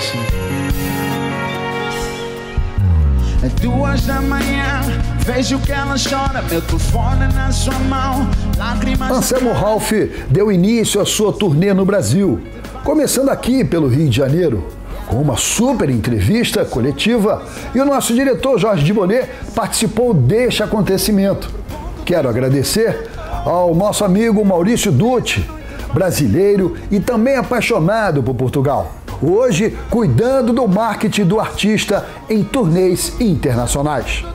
assim. É 2 da manhã, vejo que ela chora, meu telefone na sua mão, lágrimas... Anselmo Ralph deu início à sua turnê no Brasil, começando aqui pelo Rio de Janeiro, com uma super entrevista coletiva, e o nosso diretor Jorge Dibonnet participou deste acontecimento. Quero agradecer ao nosso amigo Maurício Dutti, brasileiro e também apaixonado por Portugal, hoje cuidando do marketing do artista em turnês internacionais.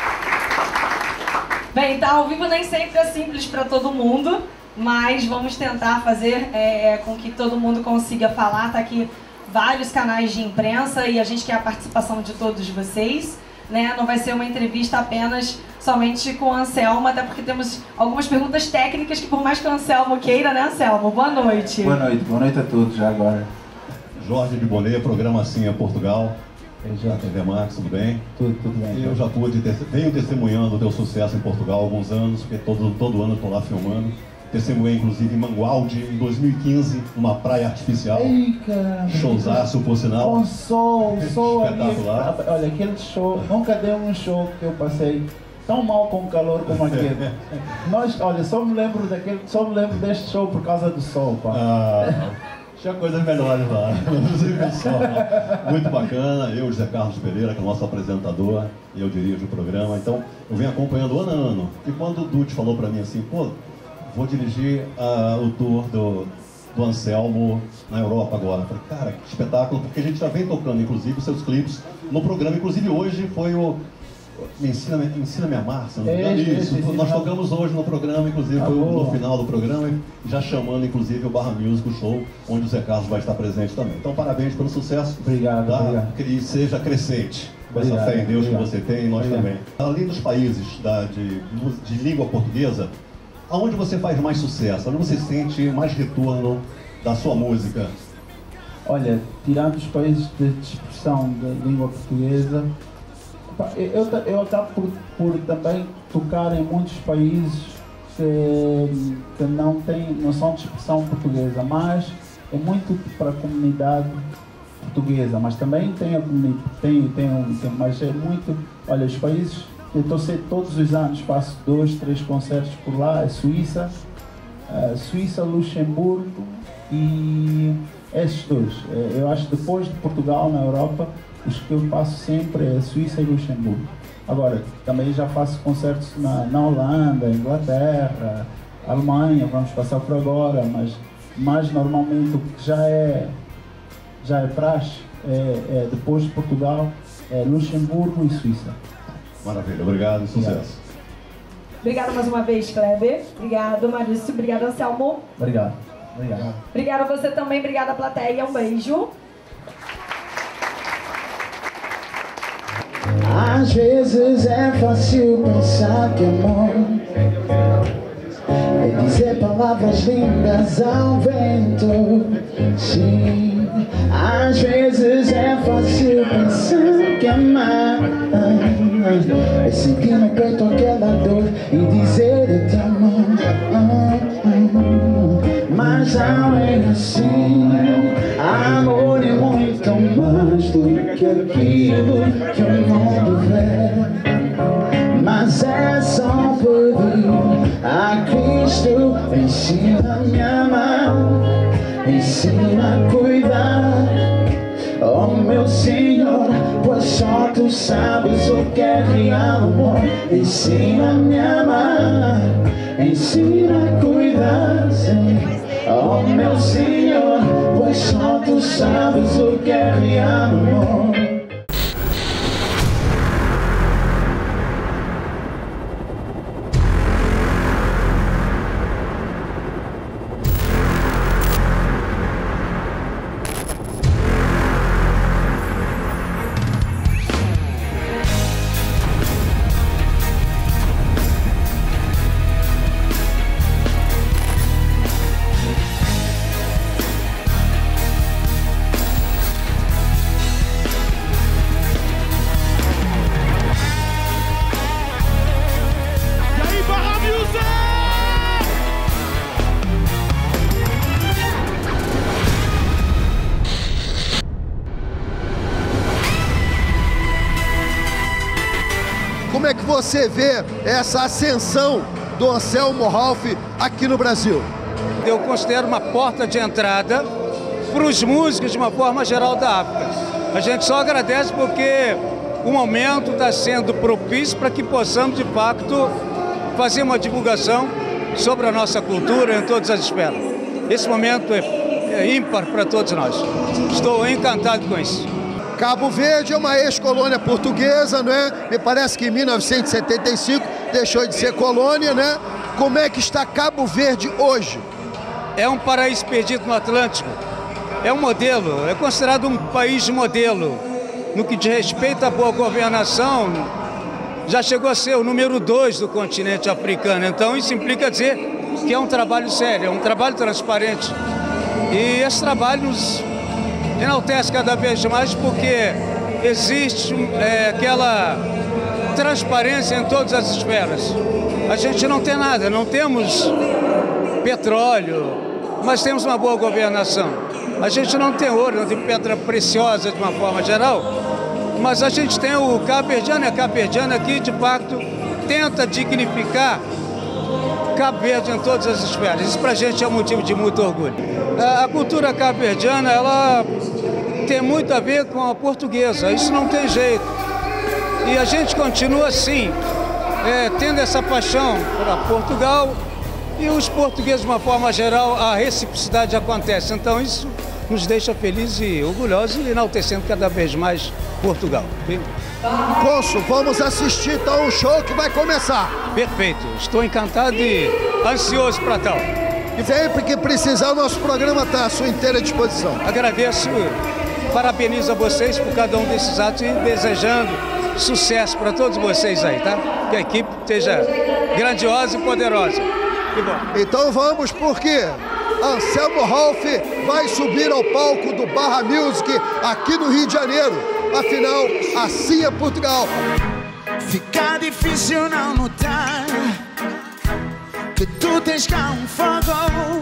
Bem, tá ao vivo nem sempre é simples para todo mundo, mas vamos tentar fazer com que todo mundo consiga falar. Tá aqui vários canais de imprensa e a gente quer a participação de todos vocês, né? Não vai ser uma entrevista apenas somente com o Anselmo, até porque temos algumas perguntas técnicas que, por mais que o Anselmo queira, né, Anselmo? Boa noite. Boa noite a todos já agora. Jorge Dibonnet, programa Assim é Portugal, da TV Max, tudo bem? Tudo bem. Eu já venho testemunhando o teu sucesso em Portugal há alguns anos, porque todo ano eu estou lá filmando. Testemunhei inclusive em Mangualde, em 2015, uma praia artificial. Ei, cara. Showzaço, por sinal. Com sol espetacular. Ali. Olha, aquele show, nunca deu um show que eu passei tão mal com calor como aquele. Olha, só me lembro deste show por causa do sol, pá. Tinha coisas melhores lá, muito bacana. Eu, José Carlos Pereira, que é o nosso apresentador, e eu dirijo o programa. Então, eu venho acompanhando ano a ano. E quando o Dutti falou pra mim assim, pô, vou dirigir o tour do Anselmo na Europa agora. Eu falei, cara, que espetáculo, porque a gente já vem tocando, inclusive, seus clipes no programa. Inclusive, hoje foi o Ensina-me a Amar, se não me engano. Isso, nós tocamos hoje no programa, inclusive foi no final do programa, já chamando inclusive o Barra Music, o show, onde o Zé Carlos vai estar presente também. Então parabéns pelo sucesso. Obrigado, tá? Obrigado. E seja crescente com essa fé em Deus que você tem e nós também. Além dos países de língua portuguesa, aonde você faz mais sucesso? Onde você sente mais retorno da sua música? Olha, tirando os países de expressão da língua portuguesa, eu acabo por também tocar em muitos países que não são de expressão portuguesa, mas é muito para a comunidade portuguesa, mas também tem a comunidade, mas é muito, olha, os países, eu estou todos os anos, faço 2, 3 concertos por lá, é Suíça, Luxemburgo e esses dois. Eu acho que depois de Portugal na Europa, os que eu faço sempre é Suíça e Luxemburgo. Agora, também já faço concertos na Holanda, Inglaterra, Alemanha, vamos passar por agora, mas normalmente o que já é praxe é depois de Portugal, é Luxemburgo e Suíça. Maravilha, obrigado e sucesso. Obrigada mais uma vez, Kleber. Obrigado, Maurício. Obrigado, Anselmo. Obrigado. Obrigada a você também. Obrigada, plateia. Um beijo. Às vezes é fácil pensar que amor é dizer palavras lindas ao vento. Sim, às vezes é fácil pensar que amar é sentir no peito aquela dor e dizer eu te amo. Mas não é assim. Amor é muito mais do que aquilo que o mundo vê. Mas é só pedir a Cristo, ensina-me a amar, ensina a cuidar. Oh meu Senhor, pois só Tu sabes o que é real amor. Ensina-me a amar, ensina a cuidar, sim. Oh meu Senhor, pois só Tu sabes o que é real amor. você vê essa ascensão do Anselmo Ralph aqui no Brasil? Eu considero uma porta de entrada para os músicos de uma forma geral da África. A gente só agradece porque o momento está sendo propício para que possamos, de fato, fazer uma divulgação sobre a nossa cultura em todas as esferas. Esse momento é ímpar para todos nós. Estou encantado com isso. Cabo Verde é uma ex-colônia portuguesa, né? Me parece que em 1975 deixou de ser colônia, né? Como é que está Cabo Verde hoje? É um paraíso perdido no Atlântico. É um modelo, é considerado um país modelo. No que diz respeito à boa governação, já chegou a ser o número 2 do continente africano. Então isso implica dizer que é um trabalho sério, é um trabalho transparente. E esse trabalho nos enaltece cada vez mais porque existe aquela transparência em todas as esferas. A gente não tem nada, não temos petróleo, mas temos uma boa governação. A gente não tem ouro, não tem pedra preciosa de uma forma geral, mas a gente tem o Cabo Verdeano e a Cabo Verdeana que, de fato, tenta dignificar Cabo Verde em todas as esferas. Isso para a gente é um motivo de muito orgulho. A cultura cabo-verdiana, ela tem muito a ver com a portuguesa, isso não tem jeito. E a gente continua assim, tendo essa paixão para Portugal, e os portugueses, de uma forma geral, a reciprocidade acontece. Então isso nos deixa felizes e orgulhosos e enaltecendo cada vez mais Portugal. Cônsul, vamos assistir então um show que vai começar. Perfeito, estou encantado e ansioso para tal. E sempre que precisar, o nosso programa está à sua inteira disposição. Agradeço, parabenizo a vocês por cada um desses atos e desejando sucesso para todos vocês aí, tá? Que a equipe esteja grandiosa e poderosa. Que bom. Então vamos, porque Anselmo Ralph vai subir ao palco do Barra Music aqui no Rio de Janeiro. Afinal, assim é Portugal. Fica difícil não notar que tu tens cá um fogo,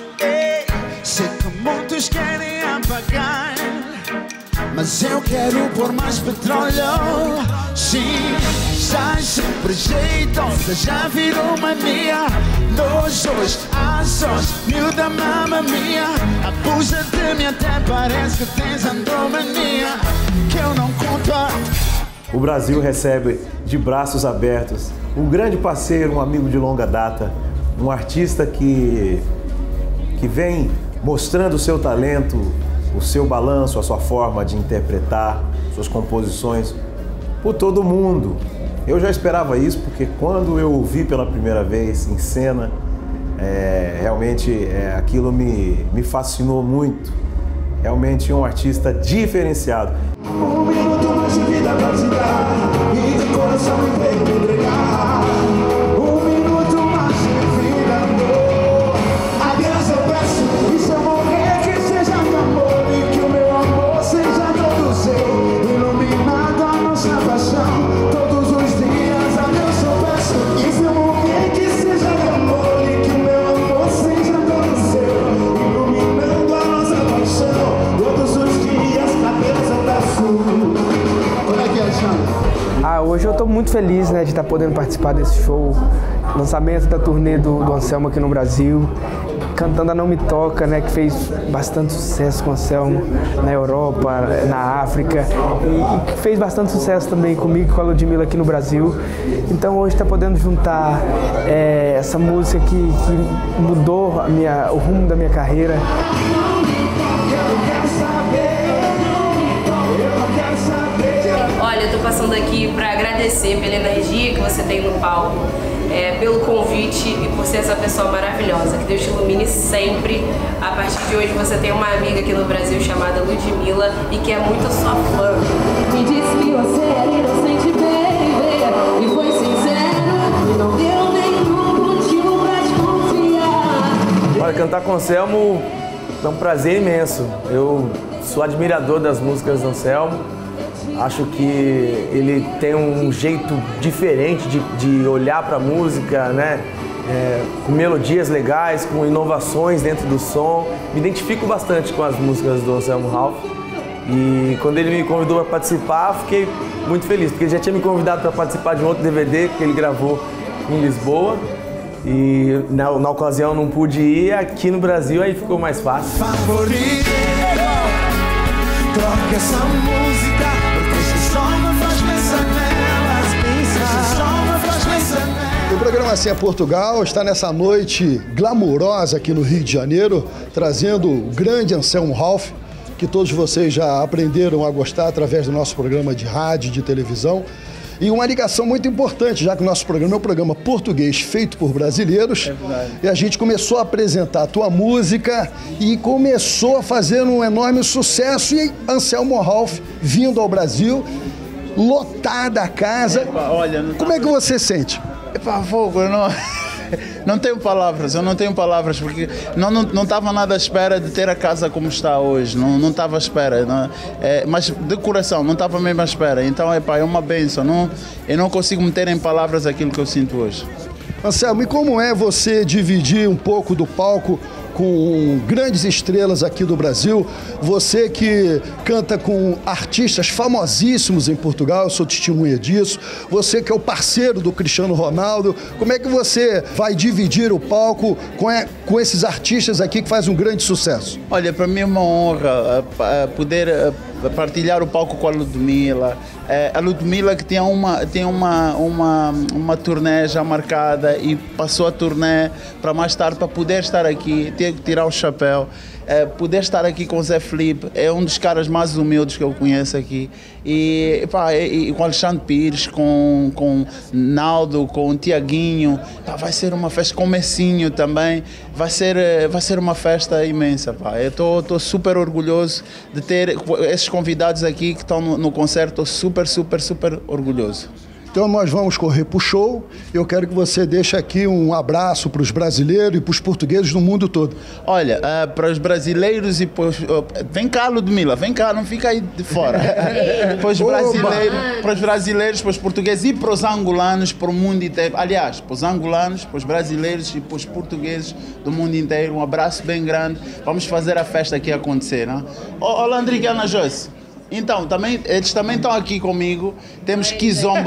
sei que muitos querem apagar, mas eu quero pôr mais petróleo. Sim, sai sempre jeitosa, já virou mania. Nós hoje, ações, miúda mamma mia. Abusa-te-me até parece que tens andromania, que eu não conto. O Brasil recebe de braços abertos um grande parceiro, um amigo de longa data, um artista que vem mostrando o seu talento, o seu balanço, a sua forma de interpretar, suas composições por todo mundo. Eu já esperava isso, porque quando eu o vi pela primeira vez em cena, realmente aquilo me fascinou muito. Realmente um artista diferenciado. Um minuto mais de vida pra te dar e de coração inteiro me entregar. Um minuto mais de vida, amor. A Deus eu peço, e se eu morrer que seja com amor e que o meu amor seja todo seu, iluminado a nossa paixão todos os dias. A Deus eu peço, e se eu morrer que seja com amor e que o meu amor seja todo seu, iluminando a nossa paixão todos os dias. A Deus eu peço. Como é que é, Alexandre? Hoje eu estou muito feliz, né, de estar podendo participar desse show, lançamento da turnê do Anselmo aqui no Brasil, cantando a Não Me Toca, né, que fez bastante sucesso com o Anselmo na Europa, na África, e que fez bastante sucesso também comigo e com a Ludmilla aqui no Brasil. Então hoje está podendo juntar essa música que mudou o rumo da minha carreira. Olha, eu tô passando aqui para agradecer pela energia que você tem no palco, pelo convite e por ser essa pessoa maravilhosa. Que Deus te ilumine sempre. A partir de hoje você tem uma amiga aqui no Brasil chamada Ludmilla e que é muito sua fã. Me disse que você era inocente, baby, e foi sincero, e não deu nenhum motivo pra te confiar. Olha, cantar com o Anselmo é um prazer imenso. Eu sou admirador das músicas do Anselmo. Acho que ele tem um jeito diferente de olhar para a música, né? Com melodias legais, com inovações dentro do som. Me identifico bastante com as músicas do Anselmo Ralph E quando ele me convidou para participar, fiquei muito feliz, porque ele já tinha me convidado para participar de um outro DVD que ele gravou em Lisboa. E na ocasião não pude ir, aqui no Brasil aí ficou mais fácil. Favorito, troca essa música, porque esse som me faz pensar nelas. O programa Assim é Portugal está nessa noite glamourosa aqui no Rio de Janeiro, trazendo o grande Anselmo Ralph, que todos vocês já aprenderam a gostar através do nosso programa de rádio e de televisão. E uma ligação muito importante, já que o nosso programa é um programa português feito por brasileiros. E a gente começou a apresentar a tua música e começou a fazer um enorme sucesso. E Anselmo Ralph vindo ao Brasil, lotada a casa. Olha, como é que você sente? Fogo, eu não tenho palavras, eu não tenho palavras, porque não estava nada à espera de ter a casa como está hoje, não estava à espera, mas de coração, não estava mesmo à espera. Então, é uma bênção, eu não consigo meter em palavras aquilo que eu sinto hoje. Anselmo, e como é você dividir um pouco do palco com grandes estrelas aqui do Brasil? Você que canta com artistas famosíssimos em Portugal, eu sou testemunha disso. Você que é o parceiro do Cristiano Ronaldo. Como é que você vai dividir o palco com esses artistas aqui que fazem um grande sucesso? Olha, para mim é uma honra poder partilhar o palco com a Ludmilla. A Ludmilla que tinha uma turnê já marcada e passou a turnê para mais tarde, para poder estar aqui, ter que tirar o chapéu. Poder estar aqui com o Zé Felipe, é um dos caras mais humildes que eu conheço aqui. E com Alexandre Pires, com Naldo, com o Tiaguinho, vai ser uma festa, com o Messinho também, vai ser uma festa imensa. Eu estou super orgulhoso de ter esses convidados aqui que estão no concerto, estou super orgulhoso. Então nós vamos correr para o show. Eu quero que você deixe aqui um abraço para os brasileiros e para os portugueses no mundo todo. Olha, para os brasileiros e vem cá, Ludmilla, vem cá, não fica aí de fora. Para os brasileiros, para os portugueses e para os angolanos, para o mundo inteiro. Aliás, para os angolanos, para os brasileiros e para os portugueses do mundo inteiro, um abraço bem grande. Vamos fazer a festa aqui acontecer, não? Olá, Andrique e Ana Joyce. Então, eles também estão aqui comigo. Temos Kizomba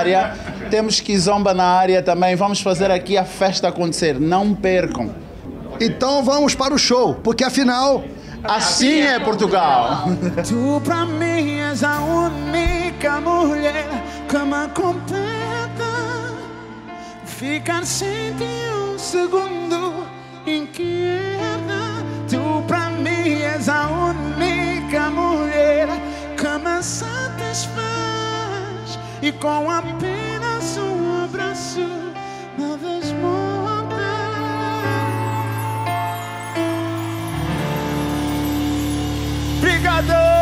na área também. Vamos fazer aqui a festa acontecer. Não percam. Então vamos para o show, porque afinal, assim é Portugal. Tu pra mim és a única mulher que me completa. Ficar sem ti um segundo inquieta. Tu pra mim és a única mulher que me satisfaz, e com apenas um abraço me desmonta. Obrigado!